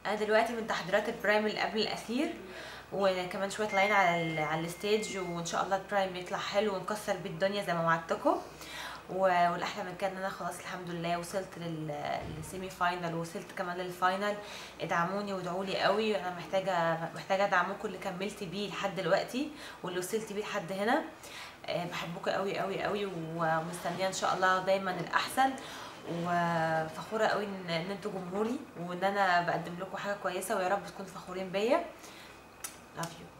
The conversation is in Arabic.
انا دلوقتي من تحضيرات البرايم اللي قبل الاخير، وكمان شويه طالعين على الستيج، وان شاء الله البرايم يطلع حلو ونكسر بيه الدنيا زي ما وعدتكم. والاحلى من كده ان انا خلاص الحمد لله وصلت للسيمي فاينل، ووصلت كمان للفاينل. ادعموني وادعوا لي قوي، انا محتاجه ادعمكم اللي كملت بيه لحد دلوقتي واللي وصلت بيه لحد هنا. بحبكم قوي قوي قوي، ومستنيه ان شاء الله دايما الاحسن، وفخوره قوي ان انتوا جمهوري، وان انا بقدم لكم حاجه كويسه، ويا رب تكونوا فخورين بيا. Love you.